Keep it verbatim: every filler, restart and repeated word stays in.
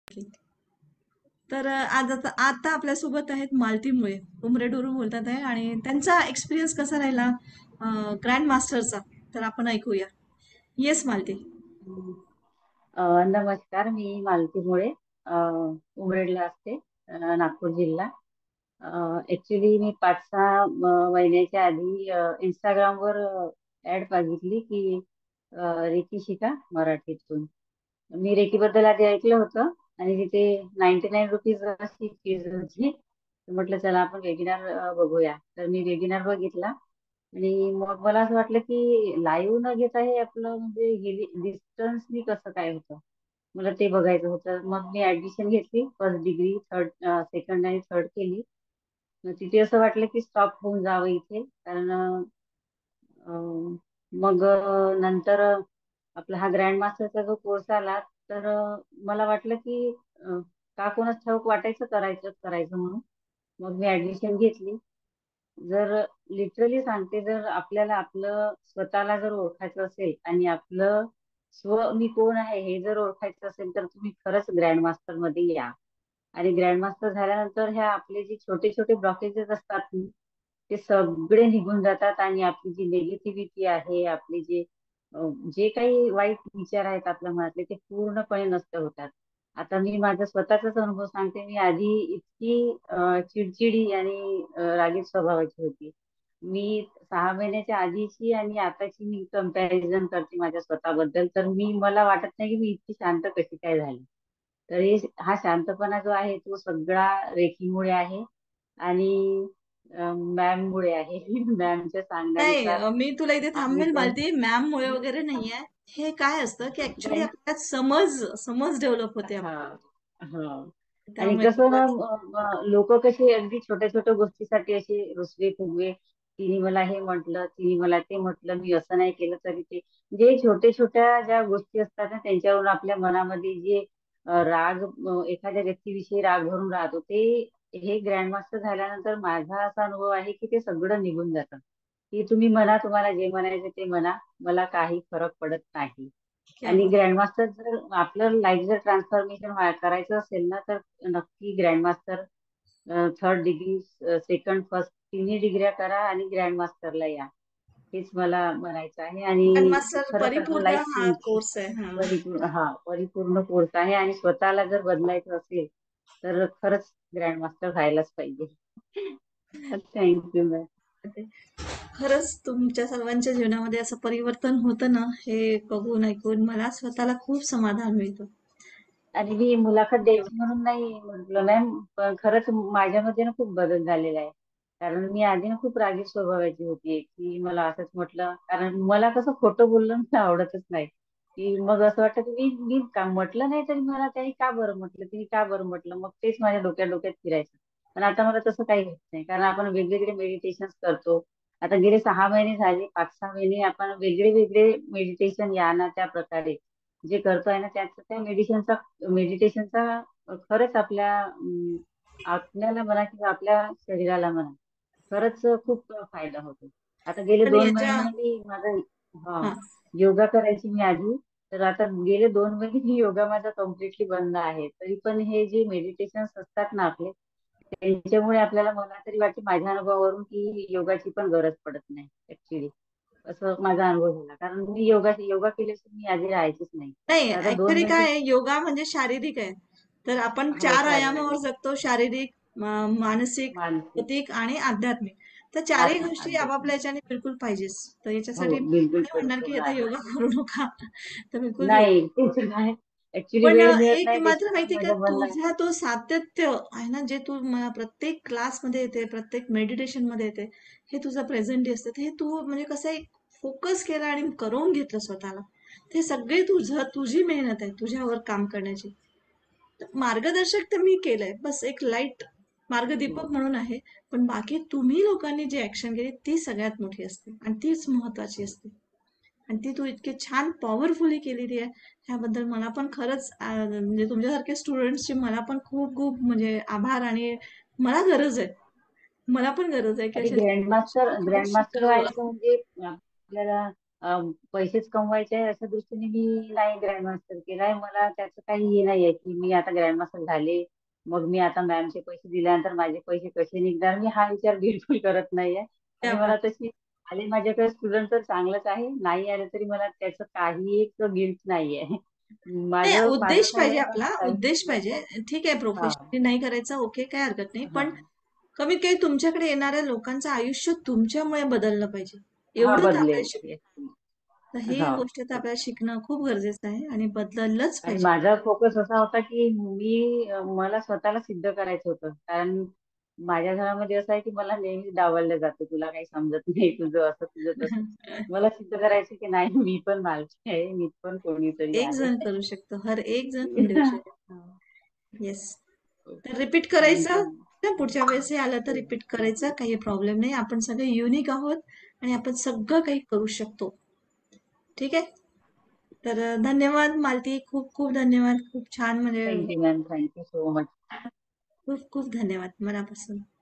तर अ, आज आता आता आपल्यासोबत आहेत मालती मुळे उमरेडवरून बोलतात आहे आणि त्यांचा एक्सपिरियन्स कसा राहिला ग्रँड मास्टरचा तर आपण ऐकूया. येस मालती. हम्म. अ, नमस्कार. मी मालती मुळे अ, उमरेडला असते, अ, नागपूर जिल्हा. ऍक्च्युली मी पाच सहा म- महिन्याच्या आधी इंस्टाग्रामवर ऍड बघितली की अ, रेकी शिका मराठीतून. मी रेकी बद्दल आधी ऐकलं होतं आणि तिथे नाईन्टी नाईन रुपीज अशी फीज होती. तर म्हटलं चला आपण वेबिनार बघूया. तर मी वेबिनार बघितला आणि मग मला असं वाटलं की लाईव्ह न घेता हे आपलं म्हणजे डिस्टन्सनी कसं काय होतं. मला ते बघायचं होतं. मग मी ऍडमिशन घेतली, फर्स्ट डिग्री, थर्ड, सेकंड आणि थर्ड केली. मग तिथे असं वाटलं की स्टॉप होऊन जावं इथे, कारण अं, मग अं, नंतर अं, आपला हा ग्रँड मास्टरचा जो कोर्स आला, तर अं, मला वाटलं की अं, का कोणास ठाऊक वाटायचं करायचं करायचं म्हणून मग मी ऍडमिशन घेतली. जर लिटरली सांगते, जर आपल्याला आपलं स्वतःला जर ओळखायचं असेल आणि आपलं स्व मी कोण आहे हे जर ओळखायचं असेल, तर तुम्ही खरंच ग्रँड मास्टर मध्ये या. आणि ग्रँड मास्टर झाल्यानंतर ह्या आपले जे छोटे छोटे ब्लॉकेजेस असतात ना, ते सगळे निघून जातात आणि आपली जी निगेटिव्हिटी आहे, आपले जे अं, जे काही वाईट विचार आहेत आपल्या मनातले, ते पूर्णपणे नष्ट होतात. आता मी माझा स्वतःचाच अनुभव सांगते. मी आधी इतकी अं, चिडचिडी आणि अं, रागीट स्वभावाची होती. मी सहा महिन्याच्या आधीची आणि आताची मी कंपॅरिझन करते माझ्या स्वतःबद्दल, तर मी मला वाटत नाही की मी इतकी शांत कशी काय झाली. तर हे हा शांतपणा जो आहे तो सगळा रेखीमुळे आहे आणि मॅम मुळे आहे. मॅमच्या नाही सांगण्यानुसार अ, मी तुला इथे आम्ही थांबवेल पण मालती. मॅम मुळे वगैरे नाहीये. हे काय असतं की ऍक्च्युली नाही. आपल्यात समज समज डेव्हलप होते हा, आपली. हा. आणि त्यामुळे कसं तुला ना, लोक कशी अगदी छोट्या छोट्या गोष्टीसाठी असे रुसवे फुगवे, तिने मला हे म्हटलं, तिने मला ते म्हटलं, मी असं नाही केलं तरी ते, जे छोटे छोट्या ज्या गोष्टी असतात ना, त्यांच्यावरून आपल्या मनामध्ये जे अ, राग, अ, एखाद्या व्यक्तीविषयी राग भरून राहतो, ते हे ग्रँडमास्टर झाल्यानंतर माझा असा अनुभव आहे की ते सगळं निघून जातं. की तुम्ही म्हणा, तुम्हाला जे म्हणायचं ते म्हणा, मला काही फरक पडत नाही. क्या आणि बात. ग्रँडमास्टर जर आपलं लाईफ जर ट्रान्सफॉर्मेशन करायचं असेल ना, तर नक्की grandmaster third degree, second, first तिन्ही डिग्र्या करा आणि ग्रँडमास्टरला या. हेच मला म्हणायचं आहे. ग्रँड आणि मास्टर खरंच आपलं परिपूर्ण लाईफ हा चेंज, कोर्स आहे. हा. परिपूर्ण, हा परिपूर्ण कोर्स आहे. आणि स्वतःला जर बदलायचं असेल तर खरंच ग्रँडमास्टर व्हायलाच पाहिजे. Thank you ma'am. खरंच तुमच्या सर्वांच्या जीवनामध्ये असं परिवर्तन होतं ना, हे बघून ऐकून मला स्वतःला खूप समाधान मिळतं. आणि मी मुलाखत द्यायची म्हणून नाही म्हटलं मॅम, पण खरंच माझ्यामध्ये ना खूप बदल झालेला आहे. कारण मी आधी ना खूप रागीट स्वभावाची होती, की मला असंच म्हटलं, कारण मला कसं खोटं बोलणं मला आवडतच नाही. की मग असं वाटतं की मी मी का म्हटलं नाही तरी मला त्यांनी का बरं म्हटलं, तिने का बरं म्हटलं, मग तेच माझ्या डोक्यात डोक्यात फिरायचं. पण आता मला तसं काही होत नाही, कारण आपण वेगवेगळे मेडिटेशन करतो. आता गेले सहा महिने झाले, पाच सहा महिने आपण वेगळे वेगळे मेडिटेशन या ना त्या प्रकारे जे करतोय ना, त्याचा त्या मेडिटेशनचा मेडिटेशनचा खरंच आपल्या अं, आपल्याला म्हणा किंवा आपल्या शरीराला म्हणा, खरंच खूप फायदा होतो. आता गेले पण दोन याच्या महिने मी माझा, हा, हा. योगा करायची मी आधी. तर आता गेले दोन महिने मी योगा माझा कम्प्लिटली बंद आहे. तरी पण हे जे मेडिटेशन असतात ना आपले, त्यांच्यामुळे आपल्याला, मला तरी वाटते माझ्या अनुभवावरून, की योगाची पण गरज पडत नाही ऍक्च्युली. असं माझा अनुभव झाला, कारण मी योगा योगा केल्याशिवाय मी आधी राहायचीच नाही. नाही तर आता दोन ऍक्च्युली काय महिने आहे, योगा म्हणजे शारीरिक आहे. तर आपण हो, चार आयामावर शारीरिक, जगतो: शारीरिक, म- मानसिक, मानसिक, भौतिक आणि आध्यात्मिक. तर चारही आत्म गोष्टी आपापल्या आध्यात्मिक. याच्याने बिलकुल पाहिजेच. तर हो, याच्यासाठी मी बिलकुल नाही म्हणणार की परिपूर्ण आता आहे. योगा करू नका. तर बिलकुल योगा. नाही, तेच नाही. ऍक्च्युली पण वेळ अ, मिळत एक नाही, मात्र त्याच्यामुळे माहिती का, माझं बंद आहे. तुझा तो सातत्य आहे ना, जे तू म- प्रत्येक क्लासमध्ये येते, प्रत्येक मेडिटेशन मध्ये येते, हे तुझं प्रेझेंट डे असतं. हे तू म्हणजे कसं आहे, फोकस केला आणि करून घेतलं स्वतःला. ते सगळे तुझं तुझी मेहनत आहे तुझ्यावर काम करण्याची. मार्गदर्शक तर मी केलंय, बस एक लाईट हो. मार्गदीपक म्हणून आहे. पण बाकी तुम्ही लोकांनी जी ऍक्शन केली ती सगळ्यात मोठी असते आणि तीच महत्वाची असते. आणि ती तू इतकी छान पॉवरफुली केलेली आहे. ह्याबद्दल मला पण खरंच आ, म्हणजे तुमच्यासारख्या स्टुडंट्सची मला पण खूप खूप म्हणजे आभार. आणि मला गरज आहे, मला पण गरज आहे की आणि अशा ग्रँडमास्टर खरंच ग्रँडमास्टर शिकावं. व्हायचं म्हणजे आपल्याला अं, पैसेच कमवायचे आहे अशा दृष्टीने मी नाही ग्रँड मास्टर केलाय. मला त्याचं काही हे नाही आहे की मी आता ग्रँड मास्टर झाले, मग मी आता मॅमचे पैसे दिल्यानंतर माझे पैसे कसे निघणार, मी हा विचार बिलकुल करत नाहीये. त्या आणि मला तशी आले माझ्याकडे स्टुडंट तर चांगलंच आहे, नाही आले तरी मला त्याचं काही एक गिल्ट नाहीये. नाही, माझं माझं उद्देश काय पाहिजे आहे, आपला, मला उद्देश लाईफ पाहिजे. ठीक आहे, हा प्रोफेशनली नाही करायचा, ओके, काय हरकत नाही. हा पण कमीत कमी तुमच्याकडे येणाऱ्या लोकांचं आयुष्य तुमच्यामुळे बदललं पाहिजे, हा एवढं तर आपल्याला बदलेल. शिक. Yes. तर ही हा गोष्ट तर आपल्याला शिकणं खूप गरजेचं आहे आणि बदललंच आणि पाहिजे. माझा फोकस असा होता की मी अ, मला स्वतःला सिद्ध करायचं होतं. कारण माझ्या घरामध्ये असं आहे की मला नेहमीच डावललं जातं, तुला काही समजत नाही, तुझं असं तुझं तसं. मला सिद्ध करायचं की नाही, मी पण मालकी आहे, मी पण कोणीतरी एक आहे. जण करू शकतो, हर एक जण करू शकतो. हा. येस. तर रिपीट थँक्यू. करायचं ना, पुढच्या वेळेस हे आलं तर रिपीट करायचं, काही प्रॉब्लेम नाही. आपण सगळे युनिक आहोत आणि आपण सगळं काही करू शकतो. ठीक आहे. तर अ, धन्यवाद मालती, खूप खूप धन्यवाद. खूप छान, म्हणजे thank you ma'am, thank you so much. खूप खूप धन्यवाद मनापासून.